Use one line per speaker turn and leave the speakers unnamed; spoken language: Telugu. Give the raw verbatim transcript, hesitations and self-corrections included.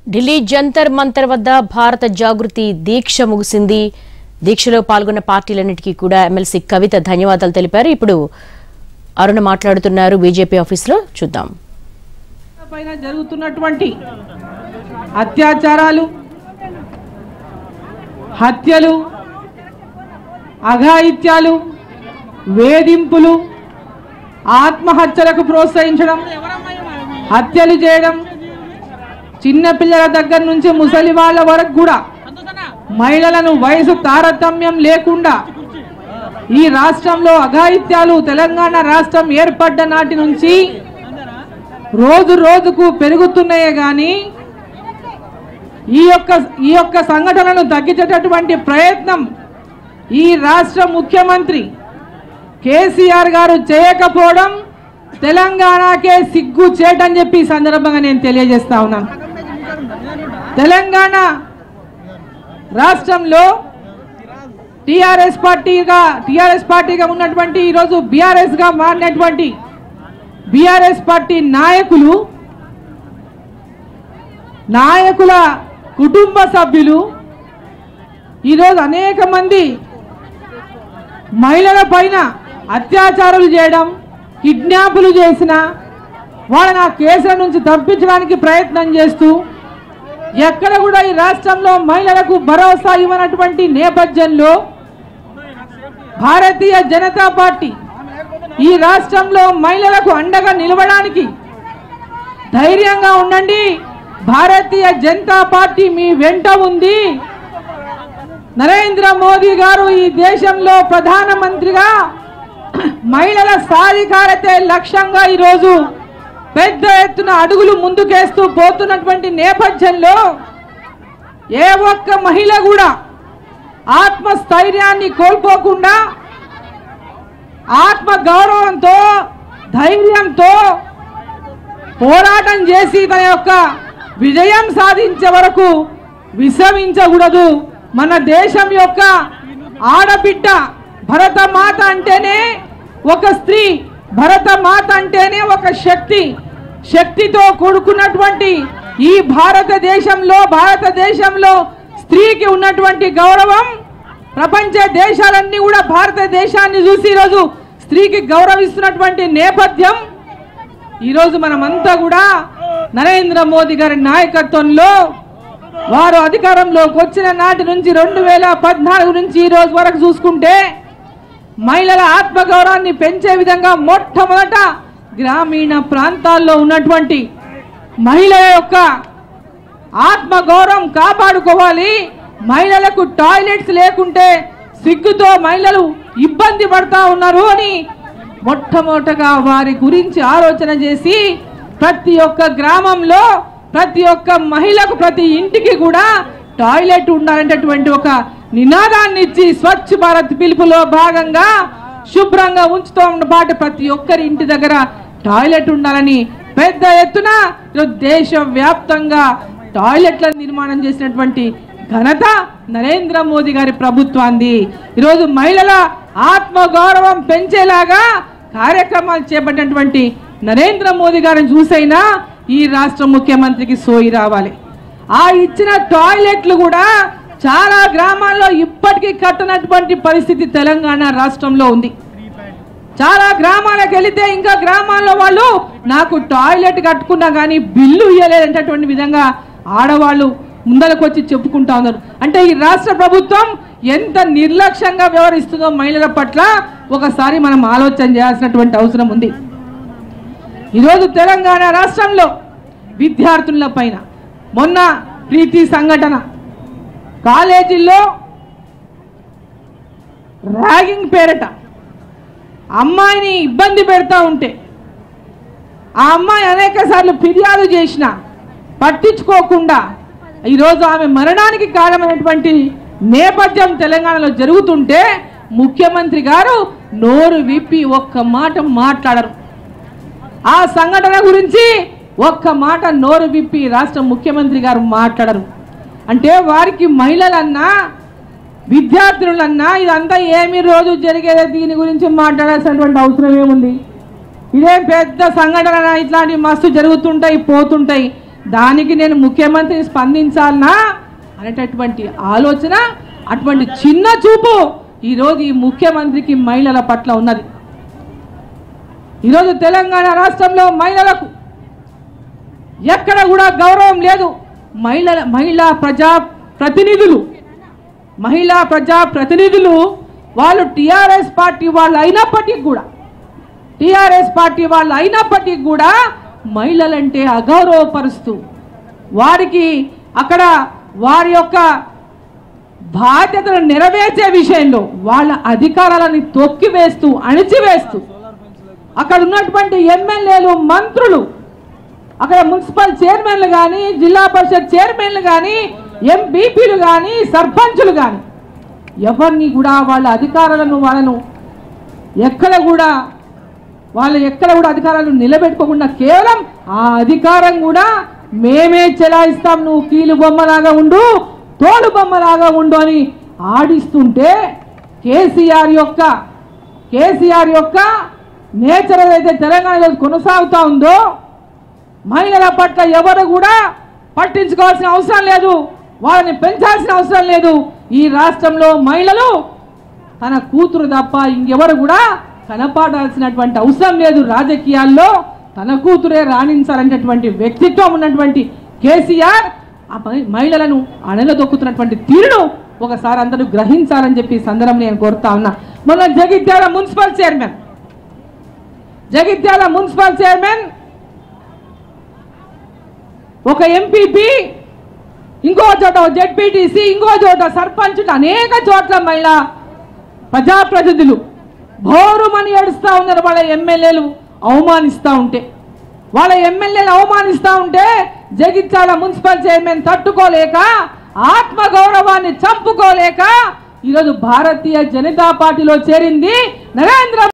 ఢిల్లీ జంతర్ మంతర్ వద్ద భారత జాగృతి దీక్ష ముగిసింది. దీక్షలో పాల్గొన్న పార్టీలన్నిటికీ కూడా ఎమ్మెల్సీ కవిత ధన్యవాదాలు తెలిపారు. ఇప్పుడు అరుణ మాట్లాడుతున్నారు బీజేపీ ఆఫీసులో. చూద్దాం.
పైన జరుగుతున్నటువంటి అత్యాచారాలు, హత్యలు, అఘాయిత్యాలు, వేధింపులు, ఆత్మహత్యలకు ప్రోత్సహించడం, హత్యలు చేయడం, చిన్న పిల్లల దగ్గర నుంచి ముసలి వాళ్ళ వరకు కూడా మహిళలను వయసు తారతమ్యం లేకుండా ఈ రాష్ట్రంలో అఘాయిత్యాలు తెలంగాణ రాష్ట్రం ఏర్పడ్డ నాటి నుంచి రోజు రోజుకు పెరుగుతున్నాయే గాని ఈ యొక్క ఈ యొక్క సంఘటనలను తగ్గించేటటువంటి ప్రయత్నం ఈ రాష్ట్ర ముఖ్యమంత్రి కేసీఆర్ గారు చేయకపోవడం తెలంగాణకే సిగ్గు చేటని చెప్పి ఈ సందర్భంగా నేను తెలియజేస్తా ఉన్నాను. తెలంగాణ రాష్ట్రంలో టిఆర్ఎస్ పార్టీగా టిఆర్ఎస్ పార్టీగా ఉన్నటువంటి ఈరోజు బీఆర్ఎస్ గా మారినటువంటి బీఆర్ఎస్ పార్టీ నాయకులు, నాయకుల కుటుంబ సభ్యులు ఈరోజు అనేక మంది మహిళల పైన అత్యాచారాలు చేయడం, కిడ్నాపులు చేసిన వాళ్ళని ఆ కేసుల నుంచి తప్పించడానికి ప్రయత్నం చేస్తూ ఎక్కడ కూడా ఈ రాష్ట్రంలో మహిళలకు భరోసా ఇవ్వనటువంటి నేపథ్యంలో భారతీయ జనతా పార్టీ ఈ రాష్ట్రంలో మహిళలకు అండగా నిలవడానికి ధైర్యంగా ఉండండి, భారతీయ జనతా పార్టీ మీ వెంట ఉంది, నరేంద్ర మోదీ గారు ఈ దేశంలో ప్రధానమంత్రిగా మహిళల సాధికారతే లక్ష్యంగా ఈరోజు పెద్ద ఎత్తున అడుగులు ముందుకేస్తూ పోతున్నటువంటి నేపథ్యంలో ఏ ఒక్క మహిళ కూడా ఆత్మస్థైర్యాన్ని కోల్పోకుండా ఆత్మ గౌరవంతో ధైర్యంతో పోరాటం చేసి తన యొక్క విజయం సాధించే వరకు విశ్రమించకూడదు. మన దేశం యొక్క ఆడబిడ్డ భరత మాత అంటేనే ఒక స్త్రీ, భరత మాత అంటేనే ఒక శక్తి, శక్తితో కూడుకున్నటువంటి ఈ భారతదేశంలో భారతదేశంలో స్త్రీకి ఉన్నటువంటి గౌరవం ప్రపంచ దేశాలన్నీ కూడా భారతదేశాన్ని చూసి ఈరోజు స్త్రీకి గౌరవిస్తున్నటువంటి నేపథ్యం ఈరోజు మనమంతా కూడా నరేంద్ర మోదీ గారి నాయకత్వంలో వారు అధికారంలోకి వచ్చిన నాటి నుంచి రెండు వేల పద్నాలుగు నుంచి ఈ రోజు వరకు చూసుకుంటే మహిళల ఆత్మగౌరవాన్ని పెంచే విధంగా మొట్టమొదట గ్రామీణ ప్రాంతాల్లో ఉన్నటువంటి మహిళల యొక్క ఆత్మగౌరవం కాపాడుకోవాలి. మహిళలకు టాయిలెట్స్ లేకుంటే సిగ్గుతో మహిళలు ఇబ్బంది పడతా ఉన్నారు అని మొట్టమొదటగా వారి గురించి ఆలోచన చేసి ప్రతి ఒక్క గ్రామంలో ప్రతి ఒక్క మహిళకు ప్రతి ఇంటికి కూడా టాయిలెట్ ఉండాలనేటటువంటి ఒక నినాదాన్ని ఇచ్చి స్వచ్ఛ భారత్ పిలుపులో భాగంగా శుభ్రంగా ఉంచుతూ పాటు ప్రతి ఒక్కరి ఇంటి దగ్గర టాయిలెట్ ఉండాలని పెద్ద ఎత్తున దేశవ్యాప్తంగా టాయిలెట్ల నిర్మాణం చేసినటువంటి ఘనత నరేంద్ర మోదీ గారి ప్రభుత్వాన్ని. ఈరోజు మహిళల ఆత్మ గౌరవం పెంచేలాగా కార్యక్రమాలు చేపట్టినటువంటి నరేంద్ర మోదీ గారిని చూసైనా ఈ రాష్ట్ర ముఖ్యమంత్రికి సోయి రావాలి. ఆ ఇచ్చిన టాయిలెట్లు కూడా చాలా గ్రామాల్లో ఇప్పటికీ కట్టనటువంటి పరిస్థితి తెలంగాణ రాష్ట్రంలో ఉంది. చాలా గ్రామాలకు వెళితే ఇంకా గ్రామాల్లో వాళ్ళు నాకు టాయిలెట్ కట్టుకున్నా కానీ బిల్లు ఇవ్వలేదంటటువంటి విధంగా ఆడవాళ్ళు ముందరకు వచ్చి చెప్పుకుంటా ఉన్నారు. అంటే ఈ రాష్ట్ర ప్రభుత్వం ఎంత నిర్లక్ష్యంగా వ్యవహరిస్తుందో మహిళల పట్ల ఒకసారి మనం ఆలోచన చేయాల్సినటువంటి అవసరం ఉంది. ఈరోజు తెలంగాణ రాష్ట్రంలో విద్యార్థుల పైన మొన్న ప్రీతి సంఘటన, కాలేజీల్లో ర్యాగింగ్ పేరట అమ్మాయిని ఇబ్బంది పెడతా ఉంటే ఆ అమ్మాయి అనేక సార్లు ఫిర్యాదు చేసిన పట్టించుకోకుండా ఈరోజు ఆమె మరణానికి కారణమైనటువంటి నేపథ్యం తెలంగాణలో జరుగుతుంటే ముఖ్యమంత్రి గారు నోరు విప్పి ఒక్క మాట మాట్లాడరు. ఆ సంఘటన గురించి ఒక్క మాట నోరు విప్పి రాష్ట్ర ముఖ్యమంత్రి గారు మాట్లాడరు. అంటే వారికి మహిళలన్నా విద్యార్థులన్నా ఇదంతా ఏమి రోజు జరిగేదే, దీని గురించి మాట్లాడాల్సినటువంటి అవసరం ఏముంది? ఇదే పెద్ద సంఘటన, ఇట్లాంటి మస్తు జరుగుతుంటాయి పోతుంటాయి. దానికి నేను ముఖ్యమంత్రిని స్పందించాలనా అనేటటువంటి ఆలోచన, అటువంటి చిన్న చూపు ఈరోజు ఈ ముఖ్యమంత్రికి మహిళల పట్ల ఉన్నది. ఈరోజు తెలంగాణ రాష్ట్రంలో మహిళలకు ఎక్కడ కూడా గౌరవం లేదు. మహిళల మహిళా ప్రజా ప్రతినిధులు మహిళా ప్రజా ప్రతినిధులు వాళ్ళు టీఆర్ఎస్ పార్టీ వాళ్ళు అయినప్పటికీ కూడా టీఆర్ఎస్ పార్టీ వాళ్ళు అయినప్పటికీ కూడా మహిళలంటే అగౌరవపరుస్తూ వారికి అక్కడ వారి యొక్క బాధ్యతను నెరవేర్చే విషయంలో వాళ్ళ అధికారాలను తొక్కివేస్తూ అణిచివేస్తూ అక్కడ ఉన్నటువంటి ఎమ్మెల్యేలు, మంత్రులు, అక్కడ మున్సిపల్ చైర్మన్లు కానీ, జిల్లా పరిషత్ చైర్మన్లు కానీ, ఎంపీపీలు కానీ, సర్పంచులు కానీ ఎవరిని కూడా వాళ్ళ అధికారాలను వాళ్ళను ఎక్కడ కూడా వాళ్ళు ఎక్కడ కూడా అధికారాలను నిలబెట్టుకోకుండా కేవలం ఆ అధికారం కూడా మేమే చెలాయిస్తాం, నువ్వు కీలు బొమ్మలాగా ఉండు, తోలు బొమ్మలాగా ఉండు అని ఆడిస్తుంటే కేసీఆర్ యొక్క కేసీఆర్ యొక్క నేచర్ ఏదైతే తెలంగాణలో కొనసాగుతూ ఉందో మహిళల పట్ల ఎవరు కూడా పట్టించుకోవాల్సిన అవసరం లేదు, వాళ్ళని పెంచాల్సిన అవసరం లేదు. ఈ రాష్ట్రంలో మహిళలు తన కూతురు తప్ప ఇంకెవరు కూడా కనపడాల్సినటువంటి అవసరం లేదు. రాజకీయాల్లో తన కూతురే రాణించాలనేటటువంటి వ్యక్తిత్వం ఉన్నటువంటి కేసీఆర్ ఆ మహిళలను అణగదొక్కుతున్నటువంటి తీరును ఒకసారి అందరూ గ్రహించాలని చెప్పి సందర్భం నేను కోరుతా ఉన్నా. మొన్న Jagtial municipal chairman Jagtial municipal chairman ఒక ఎంపీపీ, ఇంకో చోట జెడ్పీటీసీ, ఇంకో చోట సర్పంచ్, అనేక చోట్ల మహిళా ప్రజాప్రతినిధులు భోరుమని ఏడుస్తూ ఉన్నారు. వాళ్ళ ఎమ్మెల్యేలు అవమానిస్తూ ఉంటే వాళ్ళ ఎమ్మెల్యేలు అవమానిస్తూ ఉంటే జగిత్యాల మున్సిపల్ చైర్మన్ తట్టుకోలేక, ఆత్మగౌరవాన్ని చంపుకోలేక ఈరోజు భారతీయ జనతా పార్టీలో చేరింది నరేంద్ర